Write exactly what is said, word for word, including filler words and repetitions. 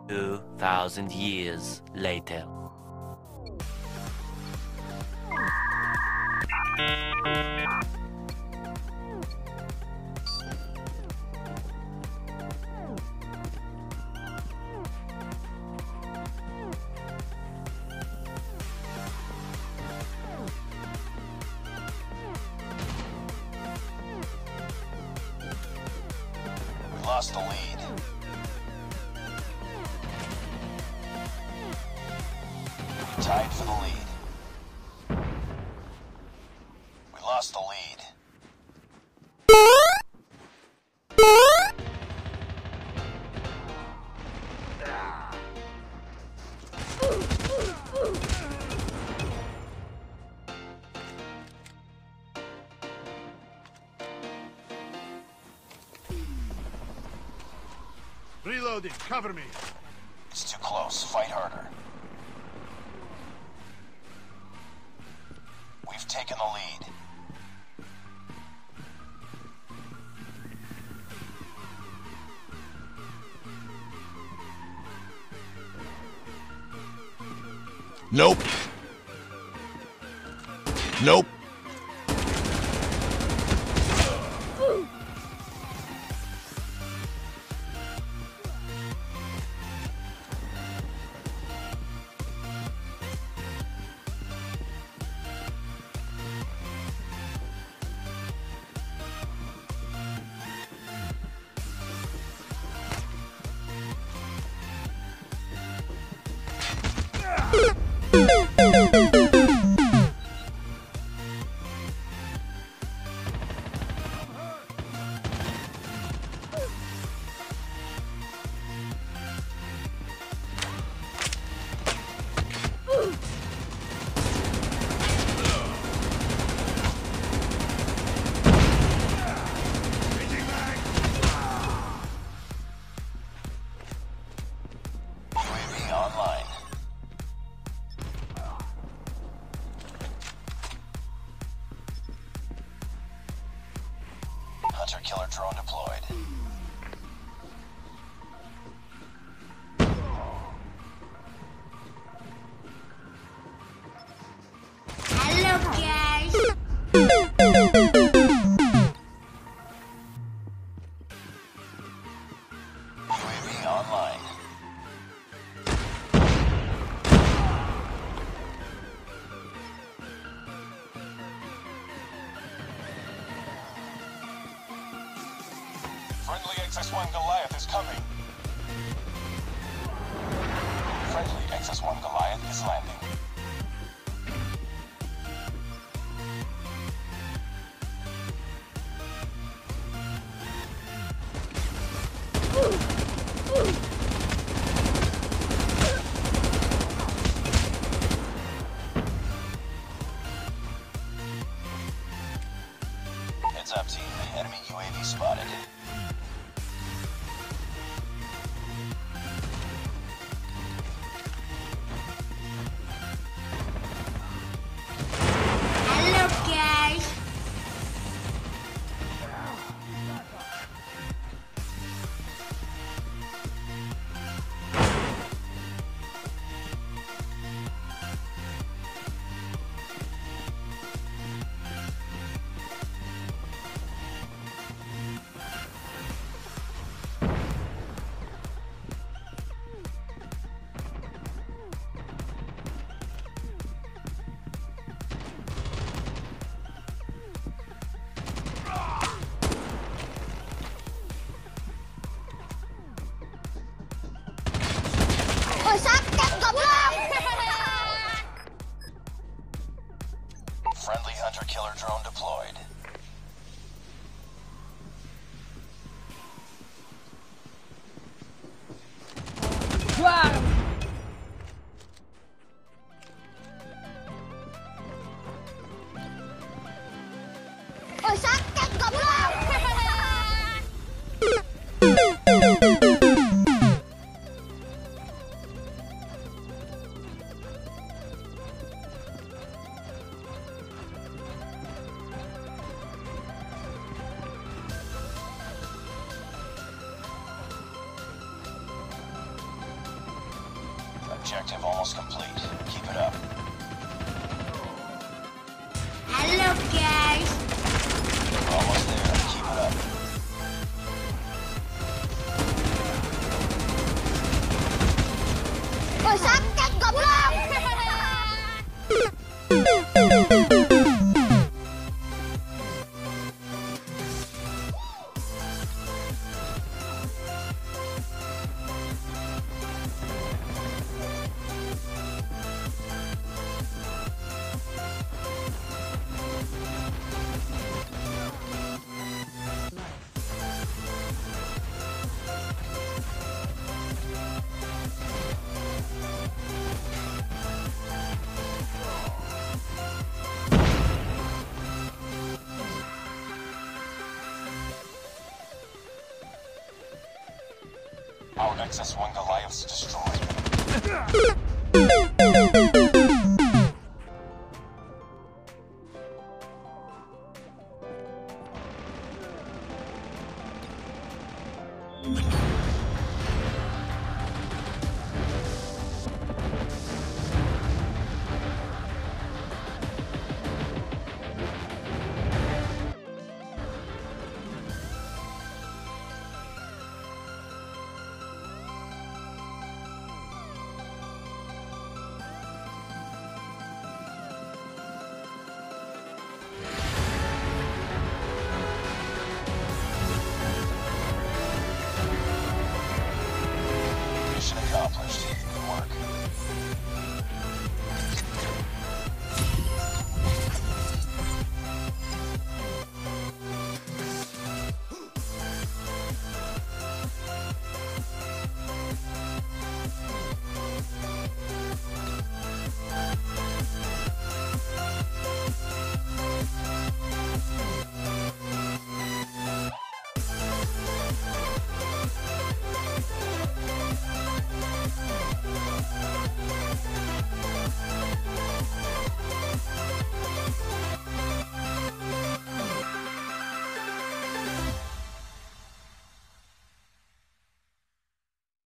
Two thousand years later. We lost the lead. Tied for the lead. We lost the lead. Reloading, cover me. It's too close. Fight harder. We've taken the lead. Nope. Nope. U A V online. Hunter-killer drone deployed. Hello, guys. U A V online. Friendly X S one Goliath is coming. Friendly X S one Goliath is landing. Heads up, team. Enemy U A V spotted. Hello, guys. objective almost complete. Keep it up. Halo guys. We're almost there. Keep it up. Woi, sakit goblok. Our X S one Goliath's destroyed. The